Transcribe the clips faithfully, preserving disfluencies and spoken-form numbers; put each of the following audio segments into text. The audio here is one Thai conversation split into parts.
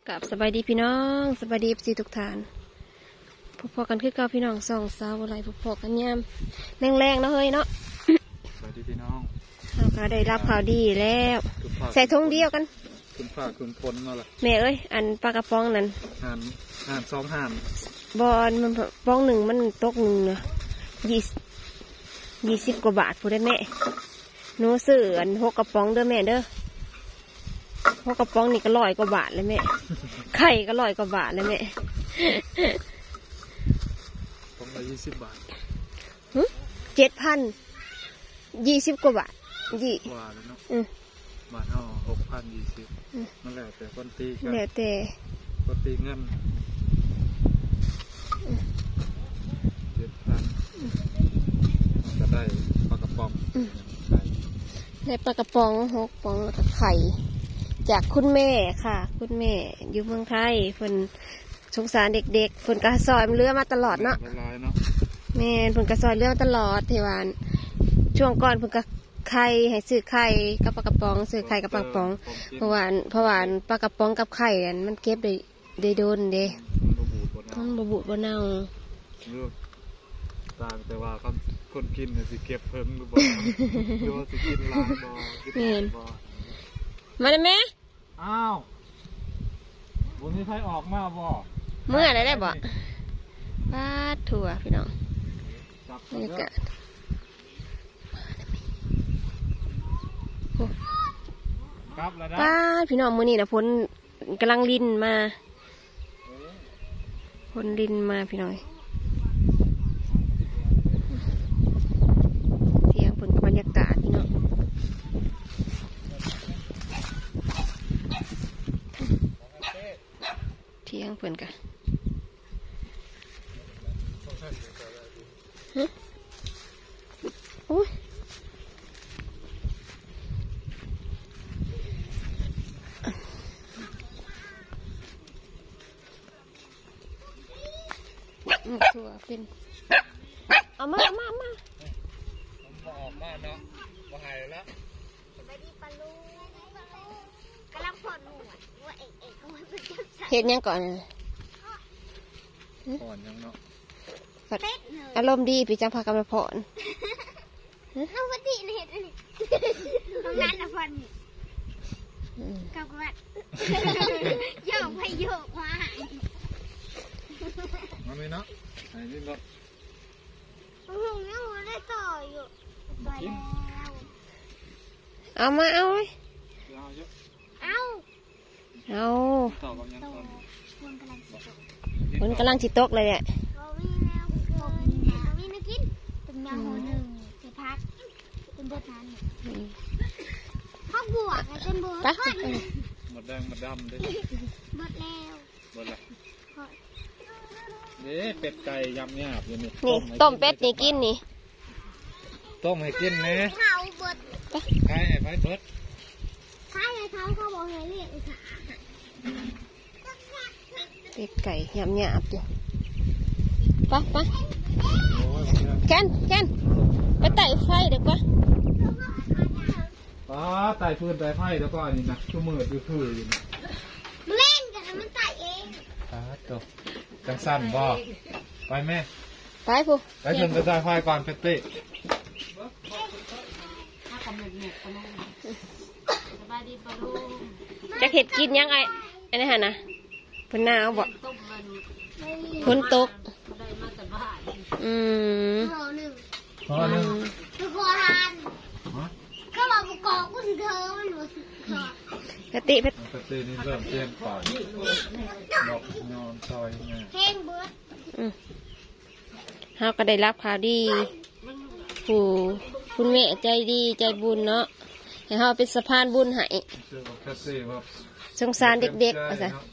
กับสบายดีพี่น้องสบายดีพี่ทุกท่านพอๆกันคือเก่าพี่น้องสองสาวอะไรพอๆกันยามแรงๆเนาะเฮ้ยเนาะสวัสดีพี่น้องเราก็ได้รับข่าวดีแล้วใส่ทงเดียวกันคุณฝ้าคุณพลนั่นแหละแม่เอ้ยอันปลากระป๋องนั่นห่านห่านสองห่านบอลมันป้องหนึ่งมันตกหนึ่งเนาะยี่ยี่สิบกว่าบาทพูดได้แม่หนูซื้ออันหกกระป๋องเด้อแม่เด้อหกกระป๋องนี่ก็ร้อยกว่าบาทเลยแม่ไข่ก็ร้อยกว่าบาทเลยแม่ป๋องละยี่สิบบาทเจ็ดพันยี่สิบกว่าบาทยี่กว่าแล้วเนาะบาทเท่าหกพันยี่สิบนั่นแหละแต่คนตีกันแล้วแต่คนตีเงินเจ็ดพันจะได้ปลากระป๋องได้ปลากระป๋องหกป๋องแล้วก็ไข่จากคุณแม่ค่ะคุณแม่อยู่เมืองไทยเพิ่นสงสารเด็กๆเพิ่นกระซอยเรือมาตลอดเนาะแม่เพิ่นกระซอยเรือตลอดเทวานช่วงก่อนเพิ่นกระไข่ให้ซื้อไข่กับปลากระป๋องซื้อไข่กับปลากระป๋องเพราะว่าเพราะว่าปลากระป๋องกับไข่มันเก็บได้ได้โดนเด้มันบบูดบเน่าต่างแต่ว่าคนกินสิเก็บเพิ่งหรือบ่โยสิกินลายบ่กินบ่มาได้ไหมอ้าววันนี้ใครออกมาบ่เมื่อไรได้บ่ปาดถั่วพี่น้องบรรยากาศปาดพี่น้องมื้อนี้นะพ้นกำลังลินมาพ้นลินมาพี่น้องเที่ยงพ้นบรรยากาศพี่น้องเที่ยงเพื่อนกันฮะโอ้ยถั่วเป็นเอามาเอามาเอามาออกมาเนาะว่าหายแล้วสบายดีปลาลูกำลังผ่อนหนวดว่าเอกเอกเขาไม่เป็นเจ้าชายเห็ดยังก่อนผ่อนยังเนาะอารมณ์ดีปีจังพากันมาผ่อนเอาวันที่เห็ดตรงนั้นนะผ่อนกับวัดโยกไปโยกมามาไหมเนาะไอ้นี่เนาะโอ้โหยังไม่ได้ต่ออยู่ไปแล้วเอามาเอาเลยเอาเอาต่อกับยังต่อคนกำลังจิตตกเลยเนี่ยเราวิ่งแล้วเกินเราวิ่งนะกินเป็นยาหัวหนึ่งจะพักเป็นเบิร์ดนั้นพักบวกเป็นเบิร์ดก้อนหมดแดงหมดดำด้วยเบิร์ดแล้วเบิร์ดละนี่เป็ดไก่ยำหยาบอยู่นี่นี่ต้มเป็ดนี่กินนี่ต้มให้กินนะเขาเบิร์ดใครไอ้ไฟเบิร์ดใช่เลยเขาเขาบอกให้เรียกค่ะเป็ดไก่ยำหยาบอยู่ปะปะแกนแกนไปไต่ไฟเดี๋ยวปะป้าไต่ฟืนไต่ไฟแล้วก็นี่นะชั่วโมงคือคืออยู่นี่เล่นกันมันไต่เองป้าตัวจังสั้นบ่ไปแม่ไปผู้ไปถึงกระจายไฟก่อนเป็ดเป๊ะจะเห็ดกินยังไงอันนี้ฮะนะพนหนาวบ่ฝนตกอืมขอหนึ่งขอหนึ่งคือขอทานก็เราประกอบก็ถือเธอมันหมดกติเพชรกตินี่เริ่มเปลี่ยนไปดอกนอนซอยไงแห้งเบิร์ดเฮาก็ได้รับข่าวดีผู้คุณแม่ใจดีใจบุญเนาะให้เฮาเป็นสะพานบุญให้สงสารเด็กๆว่าซั่น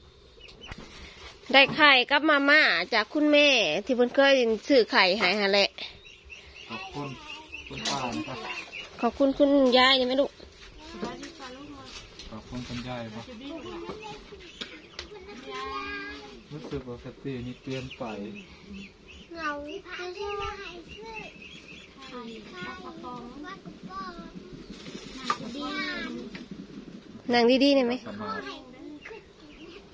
ได้ไข่กับมาม่าจากคุณแม่ที่เพิ่นเคยซื้อไข่ให้หาแหละขอบคุณคุณป้านะครับขอบคุณคุณยายยังไหมลูกขอบคุณคุณยายครับรู้สึกว่าสตินี่เปลี่ยนไปเหงาพาชื่อว่าไฮซื้อไข่ข้าวกระป๋องวัดกระป๋องนั่งดีนั่งดีๆได้ไหม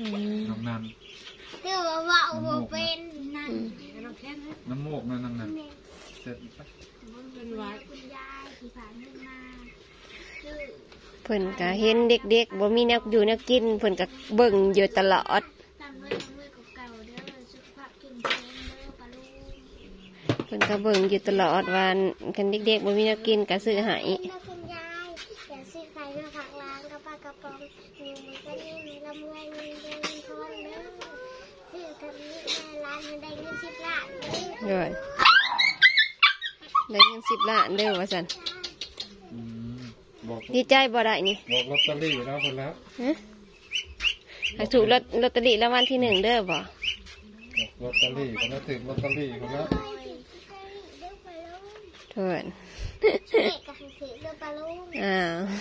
อืมน้ำนันเดี๋ยวว่าว่าเป็นนั่นน้ำโมกนั่นนั่นนั่นเสร็จปะเป็นวัดคุณยายที่ผ่านมาคือเพิ่นก็เห็นเด็กๆบ่มีแนวอยู่แนวกินเพิ่นก็เบิ่งอยู่ตลอดตามด้วยมือเก่าๆเด้อสุขภาพเข้มแข็งเด้อปลาลูกเพิ่นก็เบิ่งอยู่ตลอดว่าคันเด็กๆบ่มีแนวกินก็ซื้อให้คุณยายอย่าซื้อไข่มาผักล้างกับปลากระป๋องหนูมันก็นี่มีลำไยมีเงินทอนเด้อซื้อทำนี้แม่ร้านมันได้เงินสิบล้านเด้อด้วยได้เงินสิบล้านเด้อว่าซั่นอืมบอกดีใจบ่ได้นี่บอกลอตเตอรี่แล้วคนแล้วฮะให้ถูกลอตลอตเตอรี่รางวัลที่หนึ่งเด้อบ่บอกลอตเตอรี่คนแล้วถึงลอตเตอรี่คนแล้วเด้อปลาลูกเพิ่นช่วยกับถือเด้อปลาลูกอ้าว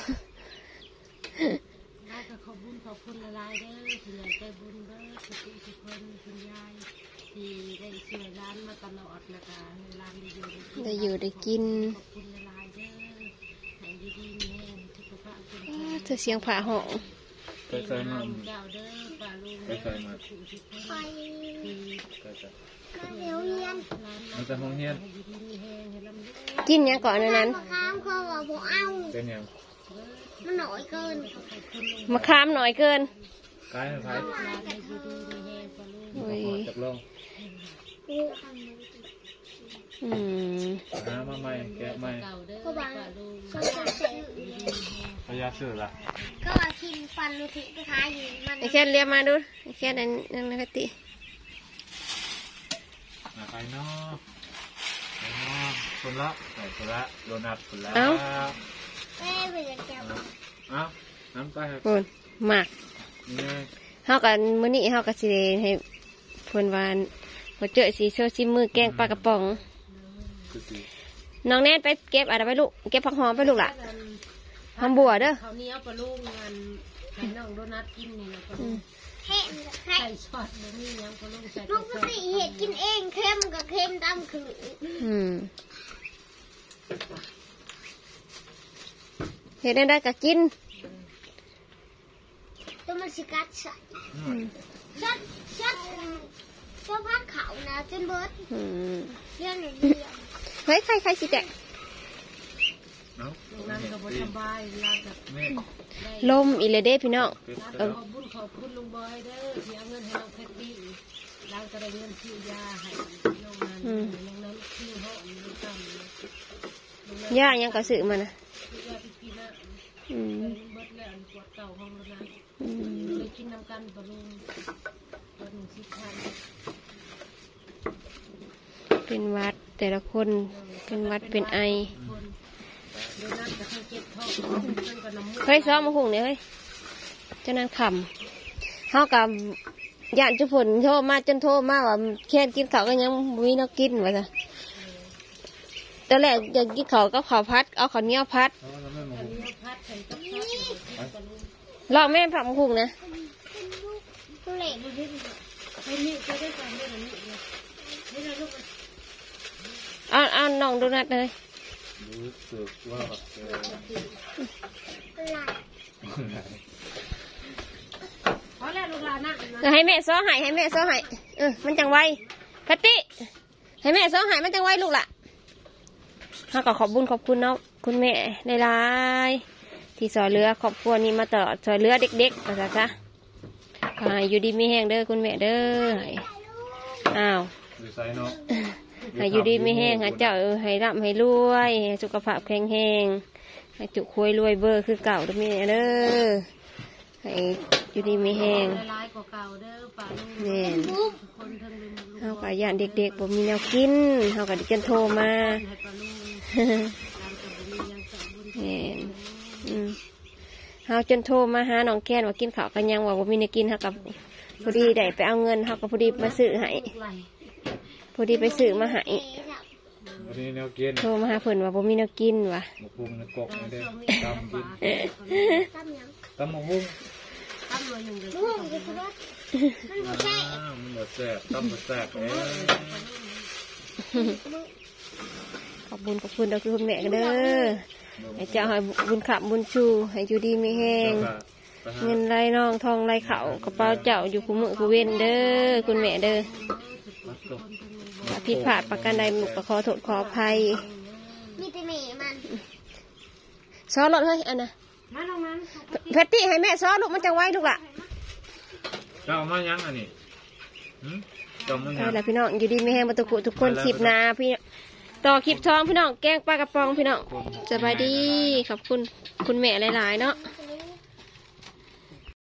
ได้ก็ขอบคุญขอบคุณละลายเด้อคุณยายใจบุญเด้อสุขสุขคนคุณยายที่ได้ช่วยร้านมาตลอดแล้วก็ให้ร้านได้อยู่ได้กินได้อยู่ได้กินขอบคุณละลายเด้อให้ดีดีมีแรงสุขภาพเป็นอ้าเธอเสียงผ่าห้องไปใส่มาเจ้าเด้อป่าลุงไปใส่มาสุขสุขคนไปที่ไปใส่ก็เดี๋ยวเรียนร้านมันจะห้องเฮียนให้ดีดีมีแรงให้ลำเด้อกินหยังก่อนอันนั้นมะขามเขาบอกบ่เอาเป็นยังมันหน่อยเกินมะขามหน่อยเกินกายให้ไผ่ร้านให้ดีดีมีแรงป่าลุงโอ้ยจับลงกูทำเลยอืมหามาใหม่แกะใหม่เก่าเด้อก็บางป่าลุงสงสารเสือพยาซื้อละก็กินฟันรูทิไปขายอยู่มันไอ้แค่เรียกมาดูไอ้แค่นั้นนั่นนะติอ่ะไปเนาะไปเนาะคนละใส่คนละโดนัทคนละเอ้ไปจะจับเอ้าน้ำไปครับโอนหมักนี่ไงเฮากันมื้อนี้เฮาก็สิได้ให้เพิ่นว่าบ่เจอสิโชว์ชิมมือแกงปลากระป๋องคือสิน้องแนนไปเก็บอะไรไปลูกเก็บผักหอมไปลูกล่ะหอมบัวเด้อเขาวเหนี้ยวปลาลูกงานให้น้องโดนัทกินนี่นะปลาอืลูมกเห็ดให้ใส่ซอสบะหมี่ยังปลาลูกใส่ลูกซก็อสสิเห็ดกินเองเค็มกับเค็มตามคืออืมเฮ็ดได้ได้ก็กินตัวมันสิกัดใส่อืมชัดชัดชัดพักเขานะจนเบิดอืมเรื่องหนึ่งเรื่องเฮ้ยใครใครสิแตะเอ้าร้านก็บ่สบายร้านกับนี่ลมอีเลยเด้พี่น้องเป็ดร้านเอ้าขอบคุญขอบคุณลุงบอยเด้อที่เอาเงินให้น้องเพชรดีร้านก็ได้เงินซื้อยาให้น้องนั้นน้องนั้นซื้อห้องน้องจำย่ายังก็ซื้อมานะซื้อยาไปกินนะอืมเบิดแล้วปวดเก่าห้องแล้วนะอืมเลยกินน้ำกันปลาลูกตัวหนึ่งสิบพันเป็นหวัดแต่ละคนเป็นหวัดเป็นไอคนโดนัทกับทั้งเจ็บท้องเพิ่นกับน้ำมูกเฮ้ยซ้อมมาหุงเนี่ยเฮ้ยเจ้านั้นขำเฮากับย่านจุฝนโทรมาจนโทรมาว่าแค่กินข้าวก็ยังบ่มีแนวกินว่าซะตอนแรกอยากกินข้าวกับข้าวพัดเอาข้าวเหนียวพัดเอาแล้วไม่มาอันหุงนี้พัดใส่กับพัดเลยกินปลาลูกลองแม่ผักมาหุงนะตัวเล็กดูดิไอ้นี่จะได้ฟังเรื่องนี้เลยนี่เราลูกเอาเอาน้องโดนัทเลยรู้สึกว่าเออหลายพอแล้วลูกหลานนั่งเออให้แม่ซ้อให้ให้แม่ซ้อให้เออมันจังไวพัตติให้แม่ซ้อให้มันจังไวลูกล่ะเฮาก็ขอบบุญขอบคุณเนาะคุณแม่ในหลายๆที่สอยเรือครอบครัวนี้มาตลอดสอยเรือเด็กๆว่าซะจ้ะขอให้อยู่ดีมีแห้งเด้อคุณแม่เด้อให้อ้าวหรือไซเนาะให้อยู่ดีไม่แห้งให้เจ้าเออให้ร่ำให้รวยให้สุขภาพแข็งแรงให้จุกคุยรวยเบอร์คือเก่าด้วยแม่เด้อให้อยู่ดีไม่แห้งลายกว่าเก่าเด้อป่าลูกแม่นคนทั้งลืมลูกเฮากับย่านเด็กๆบ่มีแนวกินเฮากับดิจันโทรมาให้ป่าลูกร้านกับบุญยังกับบุญแม่นอืมเฮาจนโทรมาหาน้องแก้นว่ากินข้าวกันยังว่าบ่มีแนวกินเฮากับพอดีได้ไปเอาเงินเฮากับพอดีมาซื้อให้ไหลพอดีไปซื้อมาให้วันนี้แนวกินโทรมาหาเพิ่นว่าบ่มีแนวกินว่ะหมกพุงในกบตานี่เด้ช่วงนี้ตำกินตั้มยังตำหมกพุงตั้มรวยหนึ่งเดือนลูกจะคิดว่ามันบ่ใช่อ้าวมันบดแซ่บตำบดแซ่บเอ้ยขอบบุญขอบคุณเด้อคือคุณแม่กันเด้อให้เจ้าให้บุญขับบุญชูให้อยู่ดีมีแห้งเจ้าค่ะเงินไหลน้องทองไหลเขากระเป๋าเจ้าอยู่คู่มือคู่เว้นเด้อคุณแม่เด้อถ้าผิดพลาดประการใดมุกก็ขอโทษขออภัยมีแต่แม่มันซ้อรถเฮ้ยอันน่ะมาลงนั้นแพตตี้ให้แม่ซ้อลูกมันจังไว้ลูกล่ะเจ้ามายังอันนี้หืมเจ้ามาเอายังล่ะพี่น้องอยู่ดีไม่แห้งมาตุกุทุกคนคลิปหนาพี่ต่อคลิปท้องพี่น้องแกงปลากระป๋องพี่น้องสบายดีขอบคุณคุณแม่หลายๆเนาะจะ